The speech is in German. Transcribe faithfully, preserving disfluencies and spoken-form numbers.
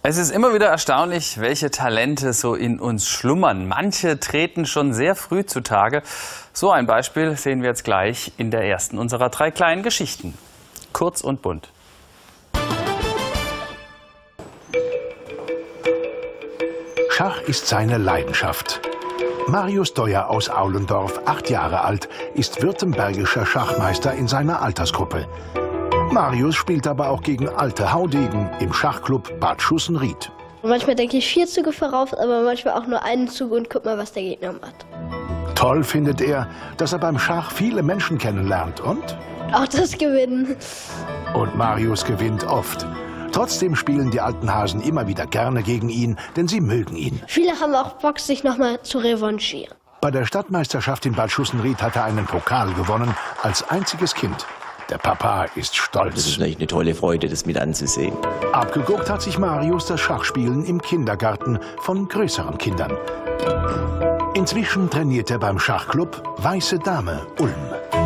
Es ist immer wieder erstaunlich, welche Talente so in uns schlummern. Manche treten schon sehr früh zutage. So ein Beispiel sehen wir jetzt gleich in der ersten unserer drei kleinen Geschichten. Kurz und bunt. Schach ist seine Leidenschaft. Marius Deuer aus Aulendorf, acht Jahre alt, ist württembergischer Schachmeister in seiner Altersgruppe. Marius spielt aber auch gegen alte Haudegen im Schachclub Bad Schussenried. Manchmal denke ich vier Züge voraus, aber manchmal auch nur einen Zug und guck mal, was der Gegner macht. Toll findet er, dass er beim Schach viele Menschen kennenlernt und? Auch das Gewinnen. Und Marius gewinnt oft. Trotzdem spielen die alten Hasen immer wieder gerne gegen ihn, denn sie mögen ihn. Viele haben auch Bock, sich nochmal zu revanchieren. Bei der Stadtmeisterschaft in Bad Schussenried hat er einen Pokal gewonnen, als einziges Kind. Der Papa ist stolz. Das ist natürlich eine tolle Freude, das mit anzusehen. Abgeguckt hat sich Marius das Schachspielen im Kindergarten von größeren Kindern. Inzwischen trainiert er beim Schachclub Weiße Dame Ulm.